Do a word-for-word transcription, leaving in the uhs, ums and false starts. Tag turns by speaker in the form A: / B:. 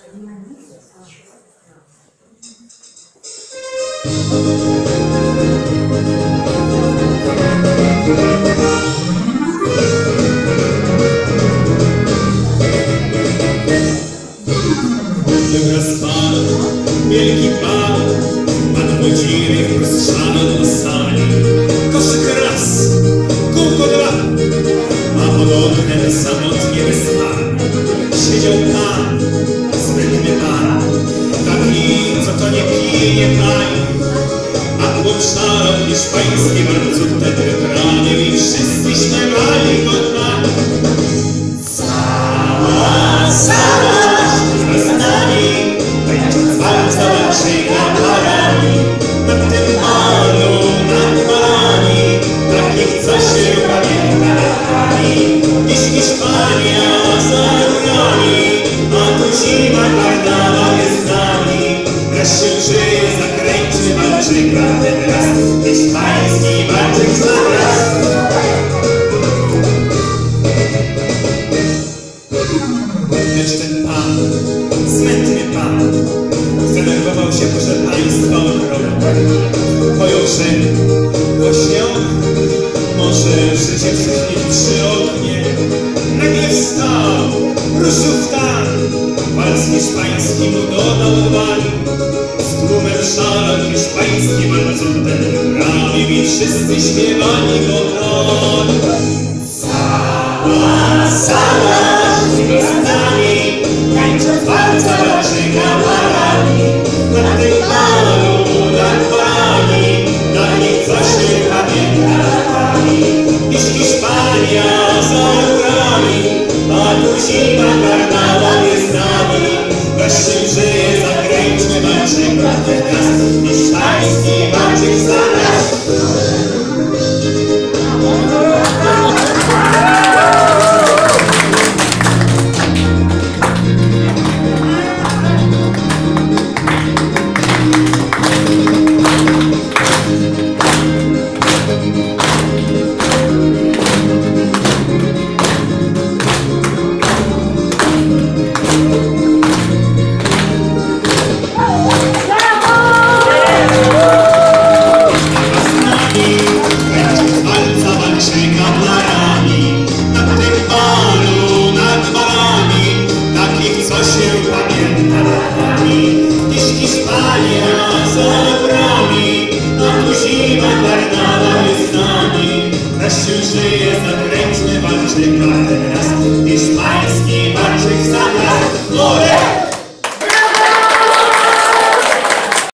A: Wyraz pan, wielki pan, pan Włodzimierz wprost do sali. Koszyk raz, kółko dwa, a pod oknem samotnie wyspany siedział pan, sprytny pan, taki, co to nie pije, nie pali, a tłum szarą hiszpański bardzo wtedy wyprawił i wszyscy śpiewali go tak. Cała, cała z nami, tańcząc walca walczyka parami, nad tym malu, nad malami, takich, co się pamięta latami. Dziś Hiszpania za górami, a tu zima, karnawał jest z nami. Wreszcie żyje, zakręci walczyka ten raz, hiszpański walczyk zaraz. Lecz ten pan, smętny pan, zdenerwował się, proszę państwa, okropnie. Pojął, że głośnią może życie prześnić przy oknie. Nagle wstał, ruszył w tan, walc hiszpański mu dodał odwagi. Z tłumem szalał hiszpański walców ten wyprawił i wszyscy śpiewali go tak. Cała, cała z nami, tańcząc walca walczyka parami, nad tym malu, nad parami, dla nich coś nie pamięta latami. Dziś Hiszpania za górami, a tu zima, karnawał jest z nami. Wreszcie żyje, zakręćmy walczyka teraz, hiszpański walczyk za nas. Wreszcie żyje, zakręćmy walczyka teraz, hiszpański